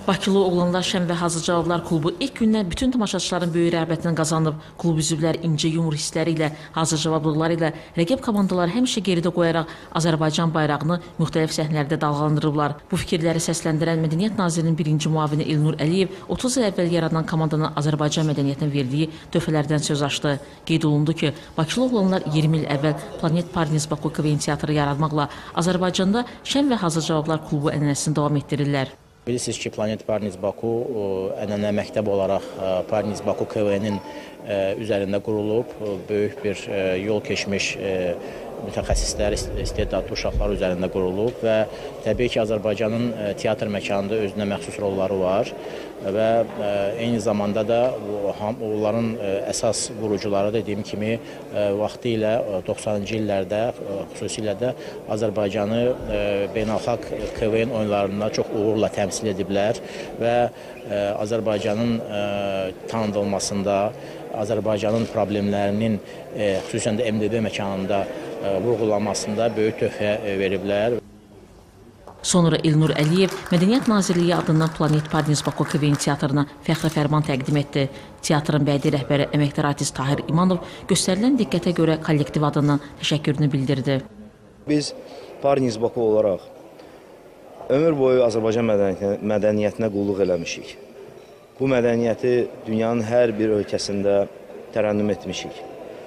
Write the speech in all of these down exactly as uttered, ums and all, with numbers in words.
Bakılı Oğlanlar Şən və Hazır Cavablar klubu ilk gündən bütün tamaşaçıların böyük rəğbətini qazanıb. Klub üzvləri incə yumor hissləri ilə, hazır cavablıqları ilə rəqib komandaları həmişə geridə qoyaraq Azərbaycan bayrağını müxtəlif səhnələrdə dalğalandırıblar. Bu fikirləri səsləndirən Mədəniyyət Nazirinin birinci müavini Elnur Əliyev otuz il əvvəl yaradılan komandanın Azərbaycan mədəniyyətinə verdiyi töhfələrdən söz açdı. Qeyd olundu ki, Bakılı Oğlanlar iyirmi il əvvəl Planet Parnis Baku KVN teatrı yaratmaqla Azərbaycanda Şən və Hazır Cavablar klubu ənənəsini davam etdirirlər. Bilirsiniz ki, Planet Parnis Baku ənənə məktəb olaraq Parnis Baku KVN-in üzərində qurulub, böyük bir yol keçmiş mütəxəssislər, istedadlı uşaqlar üzərində qurulub və təbii ki, Azərbaycanın teatr məkanında özünə məxsus rolları var və eyni zamanda da onların əsas qurucuları dediyim kimi vaxtı ilə doxsanıncı illərdə xüsusilə də Azərbaycanı beynəlxalq KVN oyunlarında çox uğurla təmsil ediblər və Azərbaycanın tanıdılmasında, Azərbaycanın problemlərinin xüsusən də M D B məkanında vurğulanmasında böyük töhfə veriblər. Sonra Elnur Əliyev Mədəniyyət Nazirliyi adından Planet Parnis Baku KVN teatrına fəxri fərman təqdim etdi. Teatrın bədii rəhbəri əməkdar artist Tahir İmanov göstərilən diqqətə görə kollektiv adından təşəkkürünü bildirdi. Biz Parnis Baku olaraq ömür boyu Azərbaycan mədəniyyətinə qulluq eləmişik. Bu mədəniyyəti dünyanın hər bir ölkəsində tərənnüm etmişik.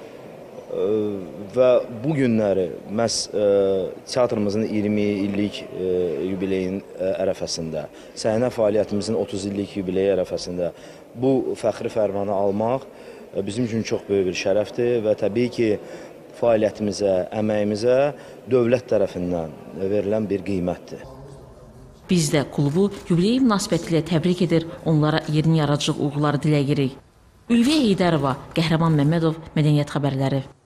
Və bu günləri məhz teatrımızın iyirmi illik yubileyin ərəfəsində, səhnə fəaliyyətimizin otuz illik yubileyi ərəfəsində bu fəxri fərmanı almaq bizim üçün çox böyük bir şərəfdir və təbii ki, fəaliyyətimizə, əməyimizə dövlət tərəfindən verilən bir qiymətdir. Biz də klubu yubileyi münasibətilə təbrik edir, onlara yeni yaradıcılıq uğurları diləyirik. Ülviyə Heydərova, Qəhrəman Məmmədov, Mədəniyyət Xəbərləri.